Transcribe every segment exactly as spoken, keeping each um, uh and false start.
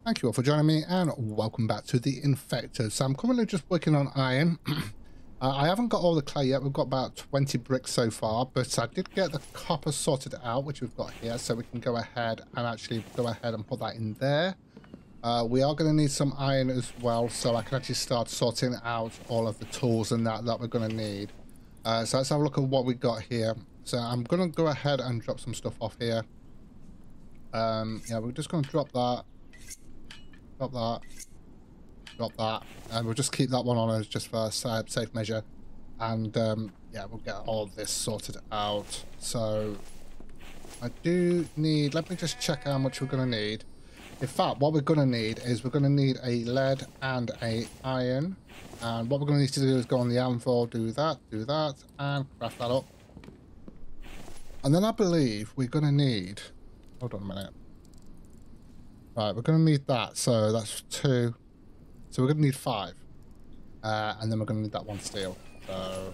Thank you all for joining me and welcome back to the Infected. So I'm currently just working on iron. uh, I haven't got all the clay yet. We've got about twenty bricks so far, but I did get the copper sorted out, which we've got here, so we can go ahead and actually go ahead and put that in there. Uh, we are going to need some iron as well, so I can actually start sorting out all of the tools and that that we're going to need. Uh, so let's have a look at what we got here. So I'm going to go ahead and drop some stuff off here. Um, yeah, we're just going to drop that. Drop that, drop that, and we'll just keep that one on as just for safe measure. And um, yeah, we'll get all of this sorted out. So I do need, let me just check how much we're going to need. In fact, what we're going to need is we're going to need a lead and a iron. And what we're going to need to do is go on the anvil, do that, do that, and craft that up. And then I believe we're going to need, hold on a minute. Right, we're going to need that, so that's two. So we're going to need five. Uh, and then we're going to need that one steel. So...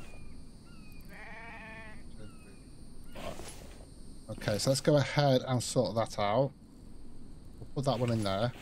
Okay, so let's go ahead and sort that out. We'll put that one in there.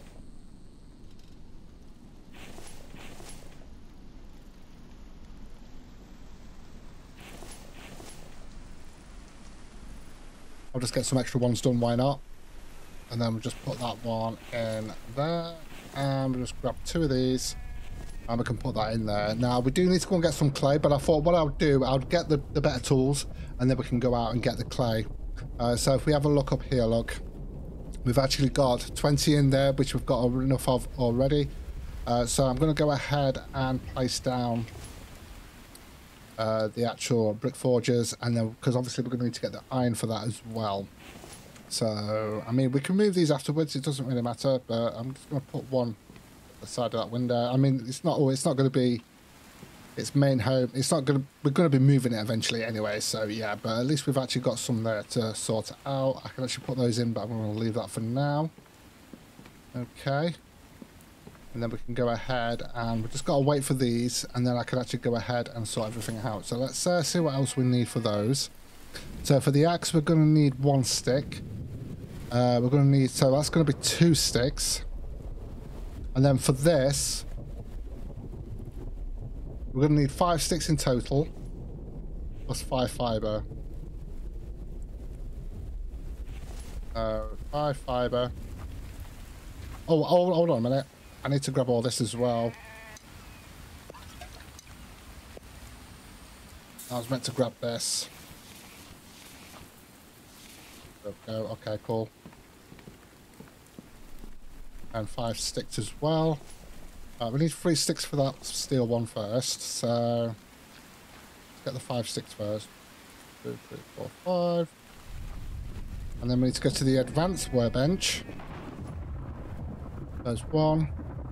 I'll just get some extra ones done, why not? And then we'll just put that one in there. And we'll just grab two of these. And we can put that in there. Now, we do need to go and get some clay. But I thought what I'll do, I'll get the, the better tools. And then we can go out and get the clay. Uh, so if we have a look up here, look. We've actually got twenty in there, which we've got enough of already. Uh, so I'm going to go ahead and place down uh, the actual brick forgers. And then, because obviously we're going to need to get the iron for that as well. So, I mean, we can move these afterwards. It doesn't really matter, but I'm just going to put one at the side of that window. I mean, it's not. It's not going to be its main home. It's not going to. We're going to be moving it eventually anyway. So yeah, but at least we've actually got some there to sort out. I can actually put those in, but I'm going to leave that for now. Okay, and then we can go ahead and we've just got to wait for these, and then I can actually go ahead and sort everything out. So let's uh, see what else we need for those. So for the axe, we're going to need one stick. Uh, we're going to need, so that's going to be two sticks. And then for this, we're going to need five sticks in total, plus five fiber. Uh, five fiber. Oh, hold, hold on a minute. I need to grab all this as well. I was meant to grab this. There we go. Okay, cool. And five sticks as well. Uh, we need three sticks for that steel one first. So let's get the five sticks first. Two, three, four, five. And then we need to go to the advanced workbench. There's one.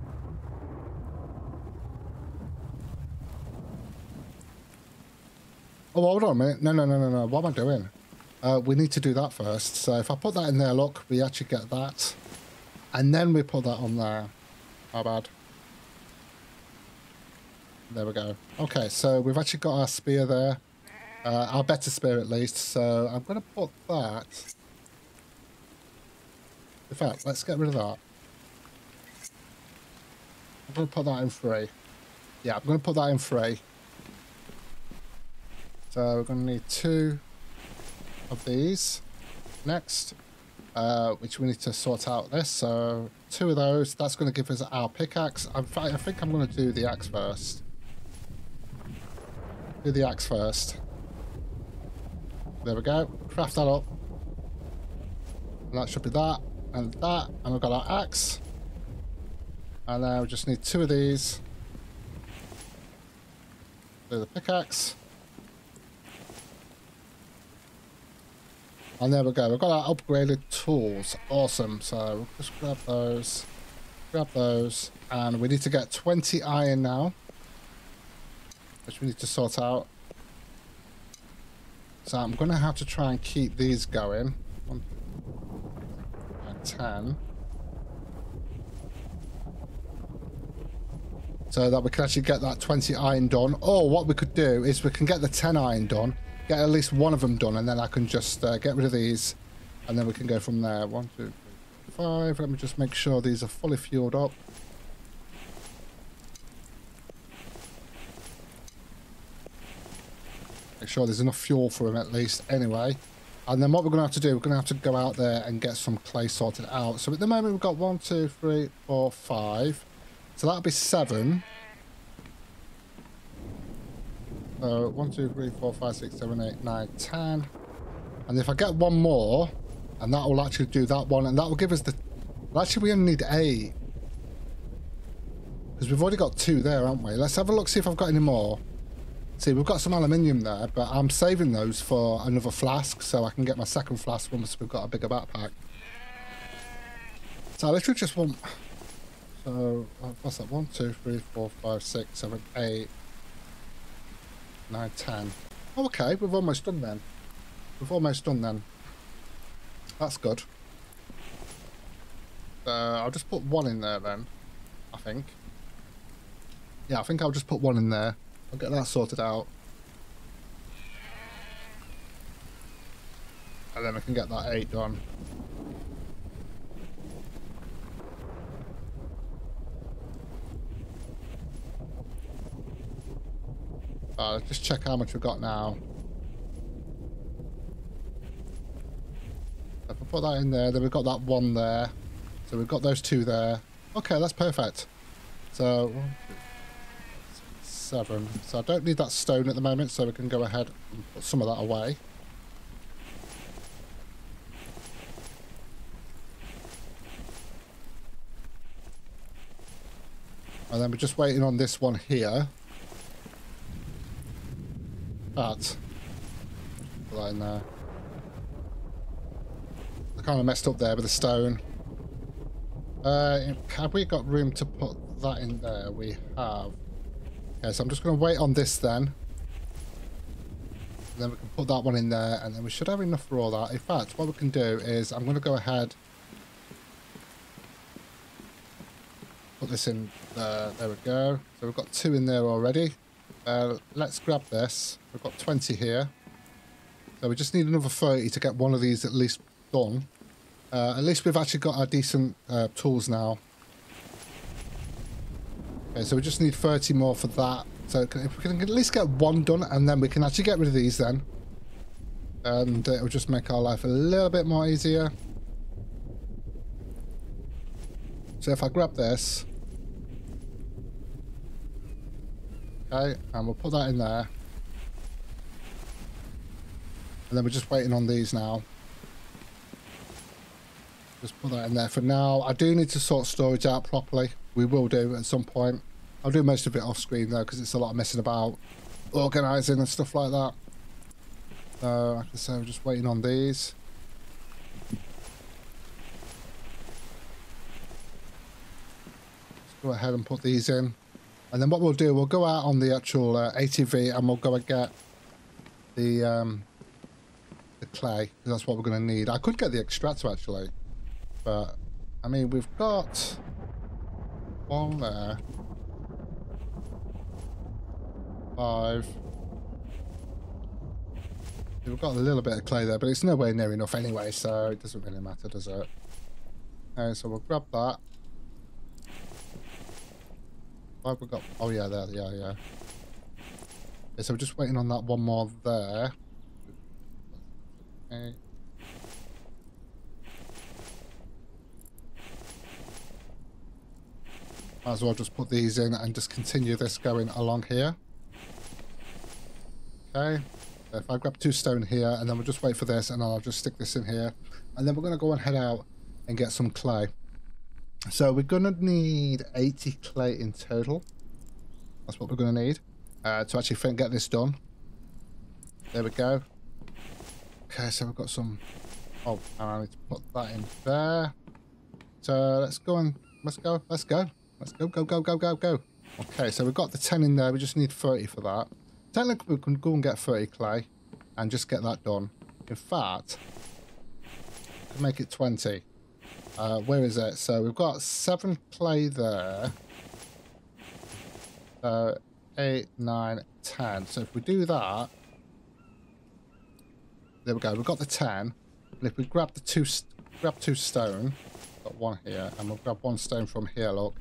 Oh, hold on a minute. No, no, no, no, no. What am I doing? Uh, we need to do that first. So if I put that in there, look, we actually get that. And then we put that on there. How bad? There we go. Okay, so we've actually got our spear there. Uh, our better spear at least. So I'm going to put that. In fact, let's get rid of that. I'm going to put that in three. Yeah, I'm going to put that in three. So we're going to need two of these next, uh, which we need to sort out this. So two of those, that's going to give us our pickaxe. In fact, I think I'm going to do the axe first. Do the axe first. There we go. Craft that up. And that should be that and that. And we've got our axe. And then we just need two of these. Do the pickaxe. And there we go. We've got our upgraded tools. Awesome. So we'll just grab those. Grab those. And we need to get twenty iron now, which we need to sort out. So I'm going to have to try and keep these going. One, and ten. So that we can actually get that twenty iron done. Or what we could do is we can get the ten iron done. Get at least one of them done, and then I can just uh, get rid of these, and then we can go from there. One, two, three, five. Let me just make sure these are fully fueled up. Make sure there's enough fuel for them at least anyway. And then what we're going to have to do, we're going to have to go out there and get some clay sorted out. So at the moment we've got one, two, three, four, five. So that'll be seven. So one, two, three, four, five, six, seven, eight, nine, ten. And if I get one more, and that will actually do that one, and that will give us the... Well, actually, we only need eight. Because we've already got two there, haven't we? Let's have a look, see if I've got any more. See, we've got some aluminium there, but I'm saving those for another flask, so I can get my second flask once we've got a bigger backpack. So I literally just want... So, what's that? one, two, three, four, five, six, seven, eight, nine, ten. Oh, okay, we've almost done then. We've almost done then. That's good. So I'll just put one in there then, I think. Yeah, I think I'll just put one in there. I'll get that sorted out. And then I can get that eight done. Uh, let's just check how much we've got now. If I put that in there, then we've got that one there. So we've got those two there. Okay, that's perfect. So, one, two, six, seven. So I don't need that stone at the moment, so we can go ahead and put some of that away. And then we're just waiting on this one here. But, put that in there. I kind of messed up there with the stone. Uh, have we got room to put that in there? We have. Okay, so I'm just going to wait on this then. And then we can put that one in there, and then we should have enough for all that. In fact, what we can do is I'm going to go ahead. Put this in there. There we go. So we've got two in there already. Uh, let's grab this. We've got twenty here. So we just need another thirty to get one of these at least done. Uh, at least we've actually got our decent uh, tools now. Okay, so we just need thirty more for that. So if we can at least get one done, and then we can actually get rid of these then. And uh, it'll just make our life a little bit more easier. So if I grab this. Okay, and we'll put that in there. And then we're just waiting on these now. Just put that in there for now. I do need to sort storage out properly. We will do at some point. I'll do most of it off screen though, because it's a lot of messing about, organising and stuff like that. So like I say, we're just waiting on these. Let's go ahead and put these in. And then what we'll do, we'll go out on the actual uh, A T V and we'll go and get the um, the clay, because that's what we're going to need. I could get the extractor actually, but I mean we've got one there, five. We've got a little bit of clay there, but it's nowhere near enough anyway, so it doesn't really matter, does it? Okay, so we'll grab that. What have we got? Oh yeah, there, yeah, yeah. Okay, so we're just waiting on that one more there. Okay. Might as well just put these in and just continue this going along here. Okay. So if I grab two stone here, and then we'll just wait for this, and I'll just stick this in here. And then we're going to go and head out and get some clay. So we're going to need eighty clay in total. That's what we're going to need uh, to actually get this done. There we go. Okay, so we've got some... Oh, I need to put that in there. So let's go and... Let's go, let's go. Let's go, go, go, go, go, go. Okay, so we've got the ten in there. We just need thirty for that. Technically, we can go and get thirty clay and just get that done. In fact, we can make it twenty. Uh, where is it? So we've got seven clay there. So eight, nine, ten. So if we do that, there we go. We've got the ten. And if we grab the two, grab two stone, Got one here, and we'll grab one stone from here, look.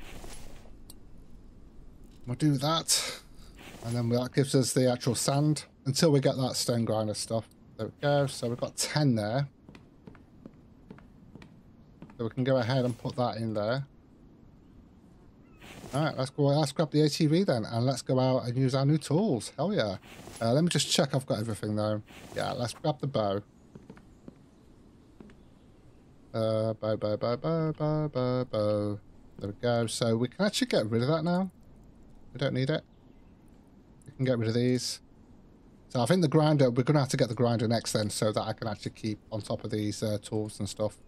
We'll do that, and then that gives us the actual sand until we get that stone grinder stuff. There we go. So we've got ten there. So we can go ahead and put that in there. All right, let's go. Let's grab the A T V then, and let's go out and use our new tools. Hell yeah! Uh, let me just check I've got everything though. Yeah, let's grab the bow. Uh, bow, bow, bow, bow, bow, bow, bow. There we go. So we can actually get rid of that now. We don't need it. We can get rid of these. So I think the grinder, we're going to have to get the grinder next then, so that I can actually keep on top of these uh, tools and stuff.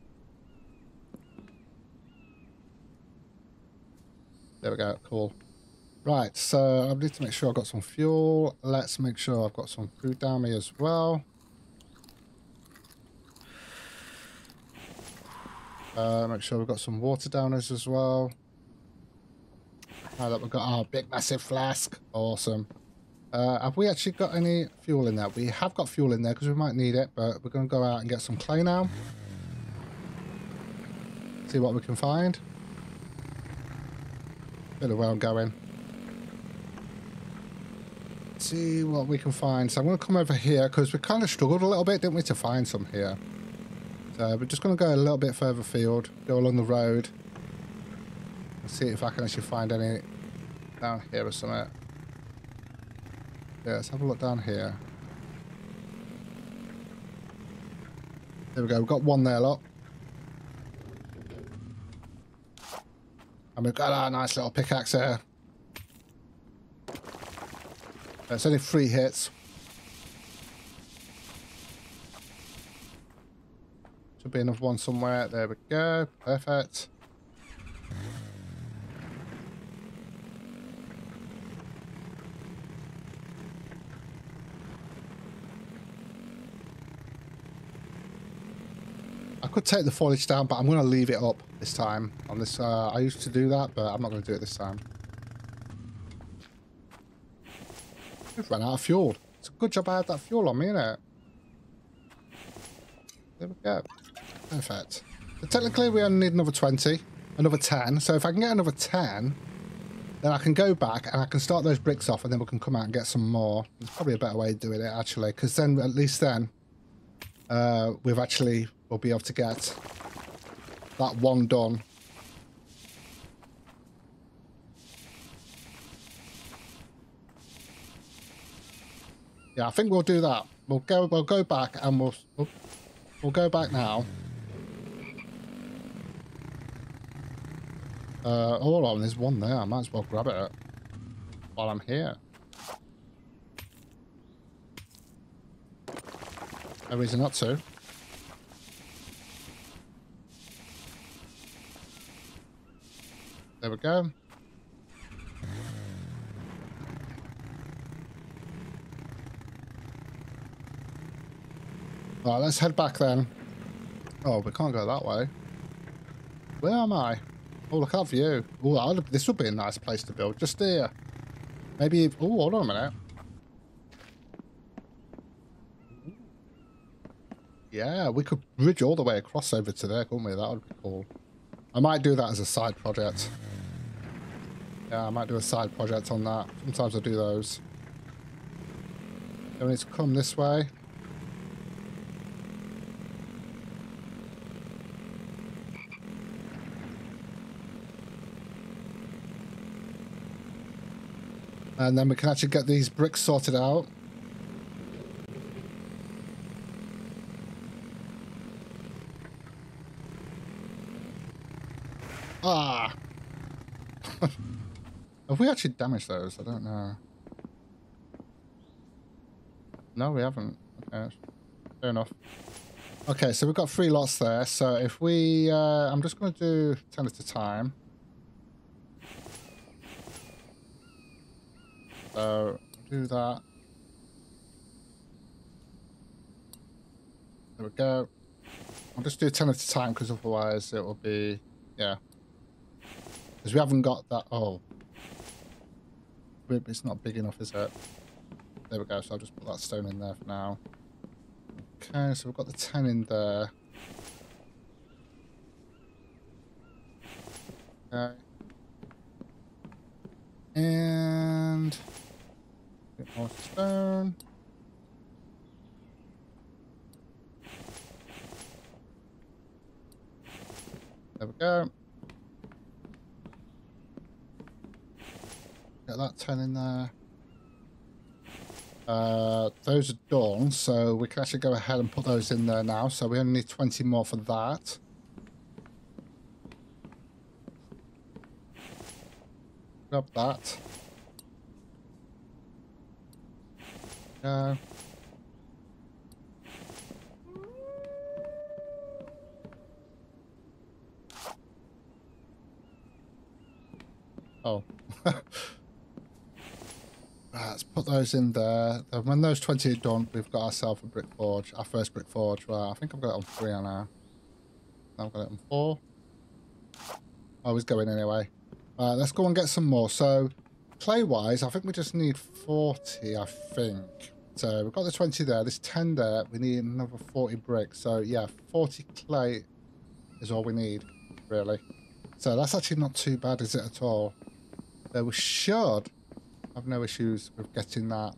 There we go, cool. Right, so I need to make sure I've got some fuel. Let's make sure I've got some food down me as well. Uh, make sure we've got some water down us as well. Now that we've got our big massive flask. Awesome. Uh, have we actually got any fuel in there? We have got fuel in there because we might need it, but we're going to go out and get some clay now. See what we can find. Bit of where I'm going. See what we can find. So I'm going to come over here because we kind of struggled a little bit, didn't we, to find some here. So we're just going to go a little bit further field, go along the road. And see if I can actually find any down here or something. Yeah, let's have a look down here. There we go, we've got one there, look. And we've got our nice little pickaxe here. It's only three hits. Should be enough one somewhere. There we go. Perfect. I could take the foliage down, but I'm going to leave it up this time. On this, uh, I used to do that, but I'm not going to do it this time. We've run out of fuel. It's a good job I had that fuel on me, innit? There we go. Perfect. So technically, we only need another twenty, another ten. So if I can get another ten, then I can go back and I can start those bricks off, and then we can come out and get some more. There's probably a better way of doing it, actually, because then at least then uh, we've actually we'll be able to get that one done. Yeah, I think we'll do that. We'll go. We'll go back and we'll we'll, we'll go back now. Uh, hold on, there's one there. I might as well grab it while I'm here. No reason not to. There we go. Right, let's head back then. Oh, we can't go that way. Where am I? Oh, look at that view. Oh, this would be a nice place to build. Just here. Maybe... Oh, hold on a minute. Yeah, we could bridge all the way across over to there, couldn't we? That would be cool. I might do that as a side project. Yeah, I might do a side project on that. Sometimes I do those. Do we need to come this way? And then we can actually get these bricks sorted out. Ah! Have we actually damaged those? I don't know. No, we haven't. Okay, fair enough. Okay, so we've got three lots there. So if we... Uh, I'm just going to do ten at a time. So, do that. There we go. I'll just do ten at a time because otherwise it will be, yeah. Because we haven't got that, oh. It's not big enough, is it? There we go, so I'll just put that stone in there for now. Okay, so we've got the ten in there. Okay. And a bit more stone. There we go. Get that ten in there. Uh, those are done, so we can actually go ahead and put those in there now. So we only need twenty more for that. Grab that. Go. Oh. Right, let's put those in there. When those twenty are done, we've got ourselves a brick forge, our first brick forge. Right, I think I've got it on three now. I've got it on four. I was going anyway. Right, let's go and get some more. So, clay-wise, I think we just need forty, I think. So, we've got the twenty there. There's ten there. We need another forty bricks. So, yeah, forty clay is all we need, really. So, that's actually not too bad, is it, at all? So, we should have no issues with getting that.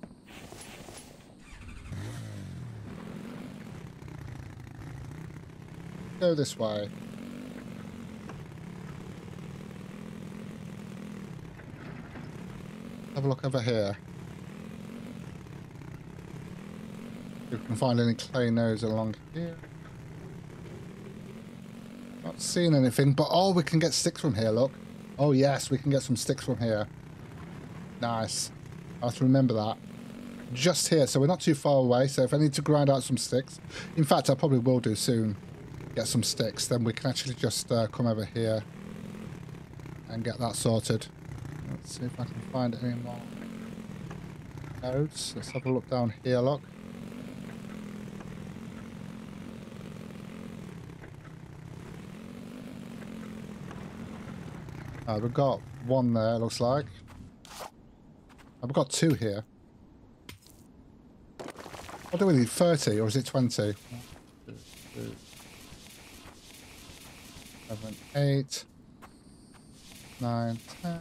Go this way. Have a look over here. If we can find any clay nodes along here. Not seeing anything, but oh, we can get sticks from here, look. Oh yes, we can get some sticks from here. Nice. I have to remember that. Just here, so we're not too far away, so if I need to grind out some sticks, in fact I probably will do soon, get some sticks, then we can actually just uh, come over here and get that sorted. Let's see if I can find any more nodes. Let's have a look down here, look. Uh, we've got one there, looks like. I've got two here. What do we need? thirty or is it twenty? One, two, two, seven, eight, nine, ten.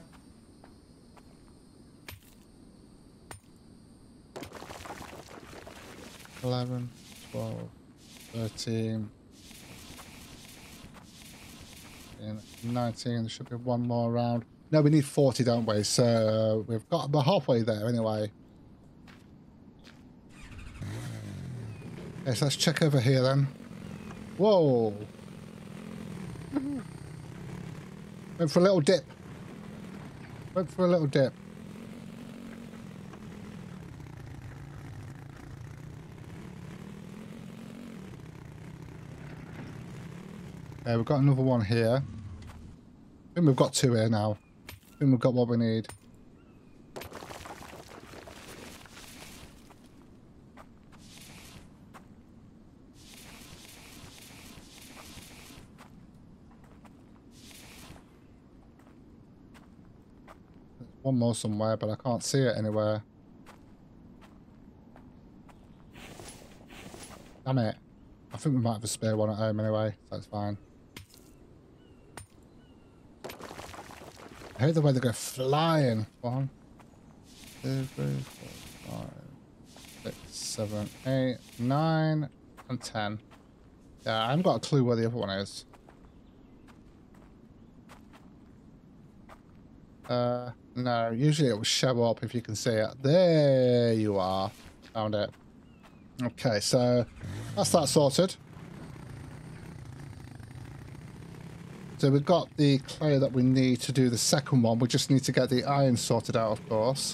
eleven, twelve, thirteen, nineteen. There should be one more around. No, we need forty, don't we? So we've got about halfway there anyway. Okay, so let's check over here then. Whoa. Went for a little dip. Went for a little dip. Okay, we've got another one here. I think we've got two here now. I think we've got what we need. There's one more somewhere, but I can't see it anywhere. Damn it. I think we might have a spare one at home anyway, so that's fine. I hate the way they go flying. One, two, three, four, five, six, seven, eight, nine, and ten. Yeah, I haven't got a clue where the other one is. Uh, no, usually it will show up if you can see it. There you are. Found it. Okay, so that's that sorted. So we've got the clay that we need to do the second one. We just need to get the iron sorted out, of course.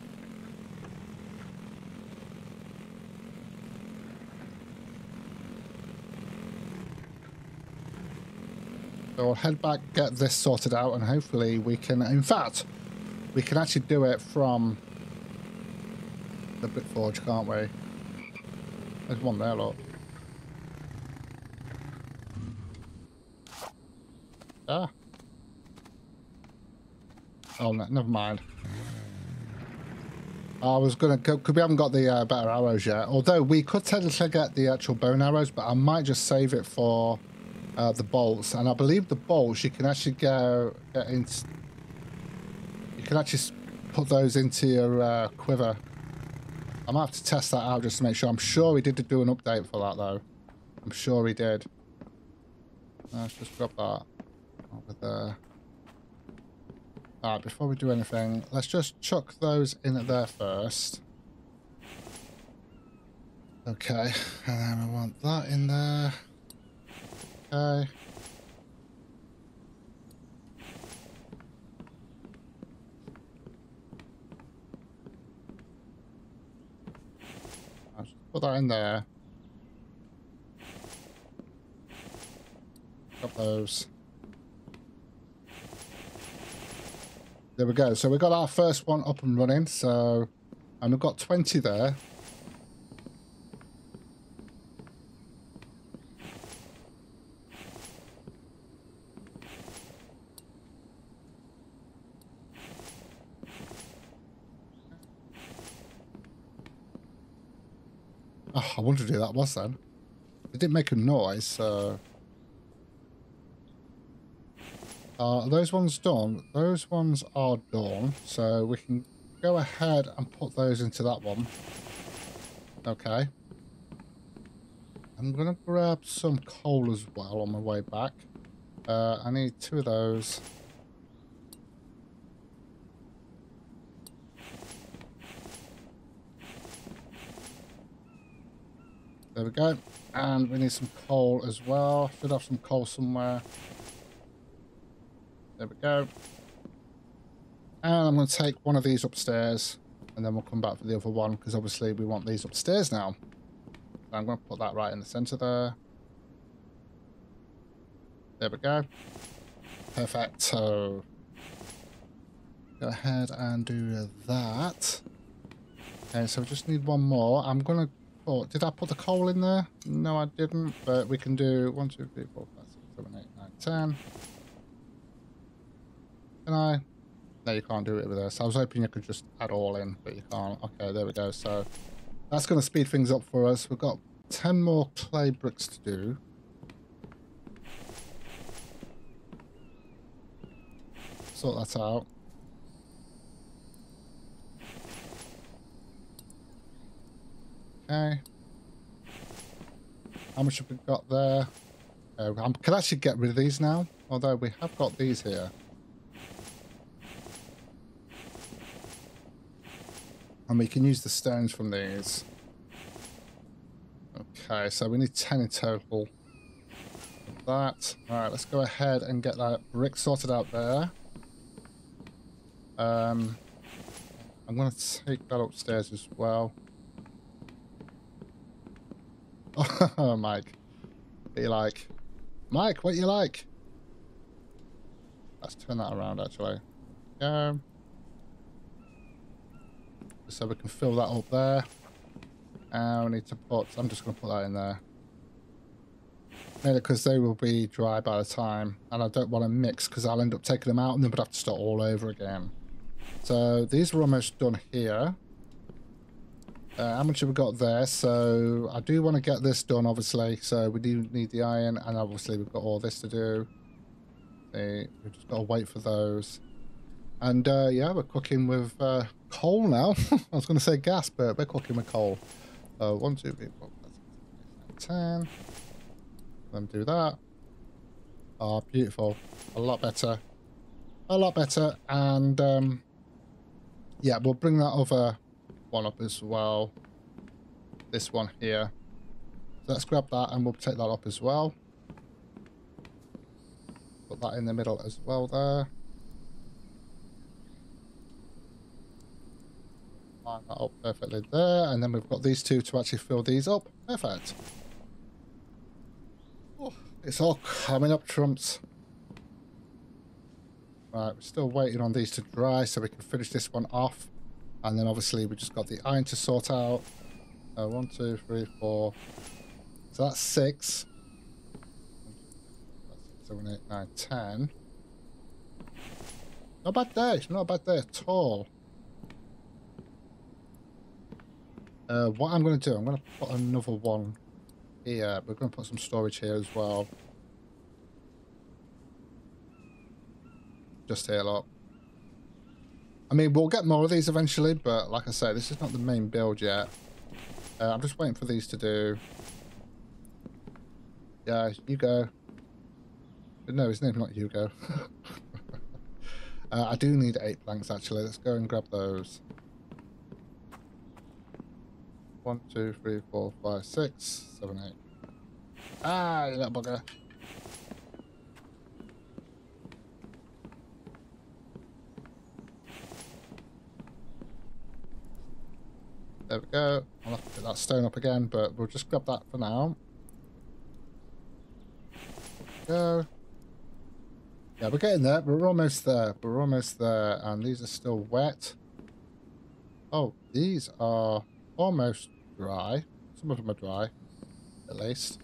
So we'll head back, get this sorted out, and hopefully we can... In fact, we can actually do it from the brick forge, can't we? There's one there, look. Ah. Oh, no, never mind. I was going to... Because we haven't got the uh, better arrows yet. Although we could technically get the actual bone arrows, but I might just save it for uh, the bolts, and I believe the bolts you can actually go get into. You can actually put those into your uh, quiver. I might have to test that out just to make sure. I'm sure he did do an update for that though. I'm sure he did. Let's just grab that over there. Alright, before we do anything, let's just chuck those in there first. Okay, and then we want that in there. Okay. I'll just put that in there. Got those. There we go. So we got our first one up and running. So, and we've got twenty there. Oh, I wondered who that was then. It didn't make a noise, so... Uh, are those ones done? Those ones are done, so we can go ahead and put those into that one. Okay. I'm going to grab some coal as well on my way back. Uh, I need two of those. There we go. And we need some coal as well. Should have some coal somewhere. There we go. And I'm going to take one of these upstairs. And then we'll come back for the other one. Because obviously we want these upstairs now. So I'm going to put that right in the centre there. There we go. Perfect. So go ahead and do that. Okay, so we just need one more. I'm going to Oh, did I put the coal in there? No, I didn't. But we can do one, two, three, four, five, six, seven, eight, nine, ten. Can I? No, you can't do it with this. I was hoping you could just add all in, but you can't. Okay, there we go. So that's going to speed things up for us. We've got ten more clay bricks to do. Sort that out. Okay. How much have we got there? Uh, I can actually get rid of these now, although we have got these here. And we can use the stones from these. Okay, so we need ten in total. That. Alright, let's go ahead and get that brick sorted out there. Um, I'm going to take that upstairs as well. Oh, Mike. What you like? Mike, what you like? Let's turn that around, actually. Go. So we can fill that up there. And we need to put... I'm just going to put that in there. Mainly because they will be dry by the time. And I don't want to mix because I'll end up taking them out and then we'd have to start all over again. So these are almost done here. Uh, how much have we got there? So I do want to get this done, obviously. So we do need the iron, and obviously we've got all this to do. See, we've just got to wait for those. And uh, yeah, we're cooking with uh, coal now. I was going to say gas, but we're cooking with coal. Uh, one, two, three, four, five, six, seven, eight, ten. Then do that. Oh, beautiful. A lot better. A lot better. And um, yeah, we'll bring that over one up as well. This one here. So let's grab that and we'll take that up as well. Put that in the middle as well there. Line that up perfectly there. And then we've got these two to actually fill these up. Perfect. Oh, it's all coming up trumps. Right, we're still waiting on these to dry so we can finish this one off. And then obviously we just got the iron to sort out. Uh, one, two, three, four. So that's six. Seven, eight, nine, ten. Not a bad day. Not a bad day at all. Uh, what I'm going to do, I'm going to put another one here. We're going to put some storage here as well. just heal up. I mean, we'll get more of these eventually, but like I say, this is not the main build yet. Uh, I'm just waiting for these to do. Yeah, you go. No, his name's not Hugo. uh, I do need eight planks, actually. Let's go and grab those. One, two, three, four, five, six, seven, eight. Ah, you little bugger. There we go. I'll have to put that stone up again, but we'll just grab that for now. Go. Yeah, we're getting there. We're almost there. We're almost there. And these are still wet. Oh, these are almost dry. Some of them are dry, at least.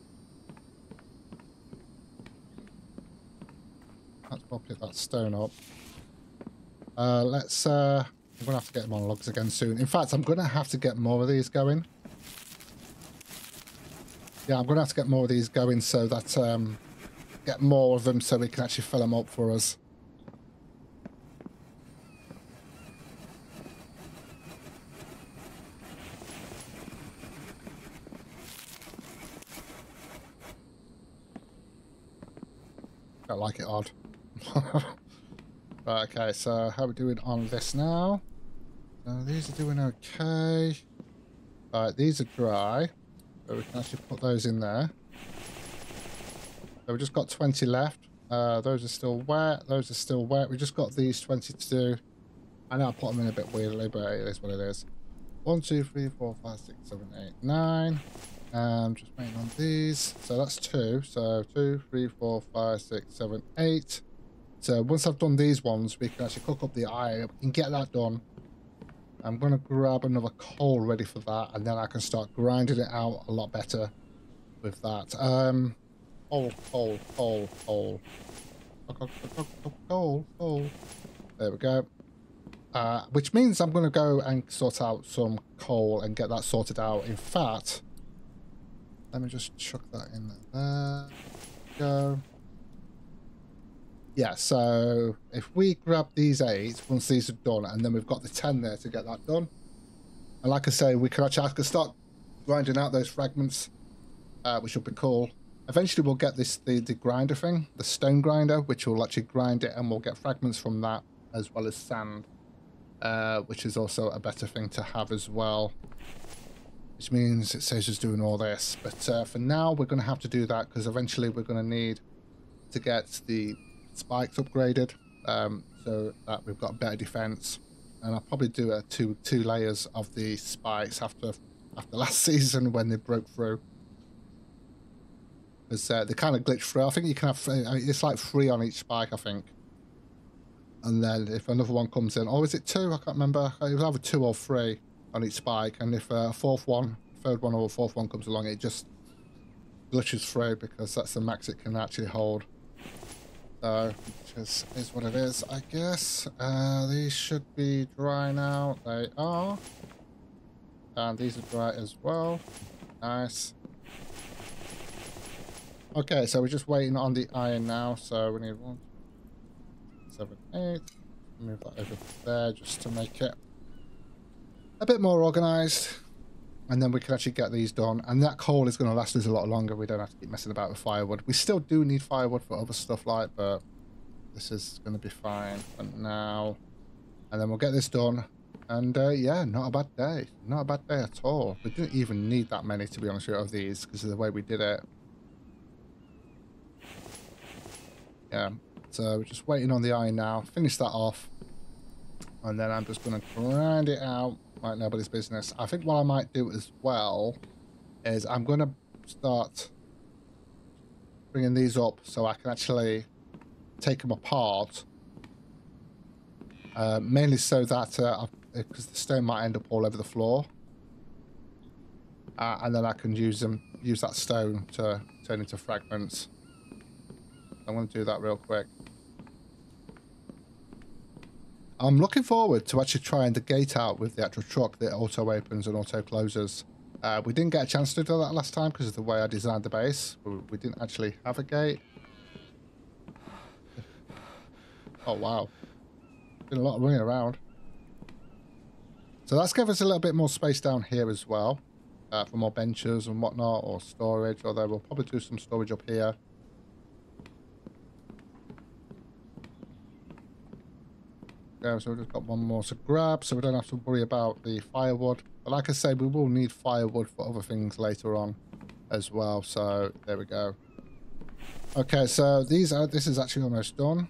Let's pop that stone up. Uh, let's... Uh, I'm going to have to get them on logs again soon. In fact, I'm going to have to get more of these going. Yeah, I'm going to have to get more of these going so that... Um, get more of them so we can actually fill them up for us. I like it odd. Right, okay, so how are we doing on this now? Uh, these are doing okay. Right, these are dry. So we can actually put those in there. So we've just got twenty left. Uh, those are still wet. Those are still wet. We just got these twenty to do. I know I put them in a bit weirdly, but it is what it is. One, two, three, four, five, six, seven, eight, nine. Um, just waiting on these. So that's two. So two, three, four, five, six, seven, eight. So once I've done these ones, we can actually cook up the iron. We can get that done. I'm going to grab another coal ready for that, and then I can start grinding it out a lot better with that. Um, coal, coal, coal, coal. Coal, coal. There we go. Uh, which means I'm going to go and sort out some coal and get that sorted out. In fact, let me just chuck that in there. Go. Yeah, so if we grab these eight, once these are done, and then we've got the ten there to get that done. And like I say, we can actually I can start grinding out those fragments, uh, which will be cool. Eventually we'll get this the, the grinder thing, the stone grinder, which will actually grind it, and we'll get fragments from that, as well as sand, uh, which is also a better thing to have as well. Which means it saves us doing all this. But uh, for now, we're going to have to do that, because eventually we're going to need to get the spikes upgraded, um, so that we've got better defense. And I'll probably do a two two layers of the spikes after after last season when they broke through, because uh, they kind of glitch through. I think you can have I mean, it's like three on each spike, I think. And then if another one comes in, or is it two? I can't remember. It was either two or three on each spike. And if a fourth one, third one, or a fourth one comes along, it just glitches through, because that's the max it can actually hold. So, which is, is what it is, I guess. Uh, these should be dry now. They are. And these are dry as well. Nice. Okay, so we're just waiting on the iron now. So we need one, seven, eight. Move that over there just to make it a bit more organized. And then we can actually get these done. And that coal is going to last us a lot longer. We don't have to keep messing about with firewood. We still do need firewood for other stuff like, but this is going to be fine for now. And then we'll get this done. And uh, yeah, not a bad day. Not a bad day at all. We didn't even need that many, to be honest with you, of these, because of the way we did it. Yeah, so we're just waiting on the iron now. Finish that off. And then I'm just going to grind it out. Like nobody's business. I think what I might do as well is I'm going to start bringing these up so I can actually take them apart. Uh, mainly so that, uh, because the stone might end up all over the floor. Uh, and then I can use them, use that stone to turn into fragments. I'm going to do that real quick. I'm looking forward to actually trying the gate out with the actual truck that auto opens and auto closes. Uh, we didn't get a chance to do that last time because of the way I designed the base. We, we didn't actually have a gate. Oh, wow. Been a lot of running around. So that's given us a little bit more space down here as well. Uh, for more benches and whatnot, or storage. Although we'll probably do some storage up here. Yeah, so we've just got one more to grab, so we don't have to worry about the firewood. But like I say, we will need firewood for other things later on as well. So there we go. Okay, so these are this is actually almost done.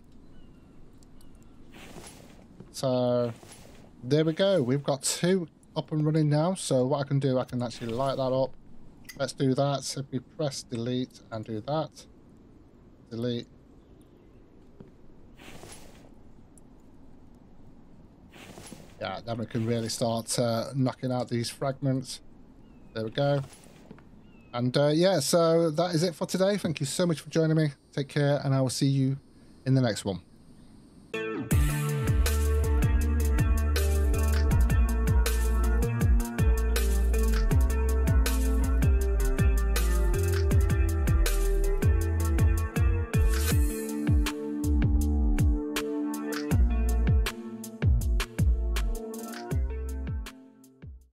So there we go. We've got two up and running now. So what I can do, I can actually light that up. Let's do that. So if we press delete and do that, delete. Yeah, then we can really start uh, knocking out these fragments. There we go. And uh, yeah, so that is it for today. Thank you so much for joining me. Take care, and I will see you in the next one.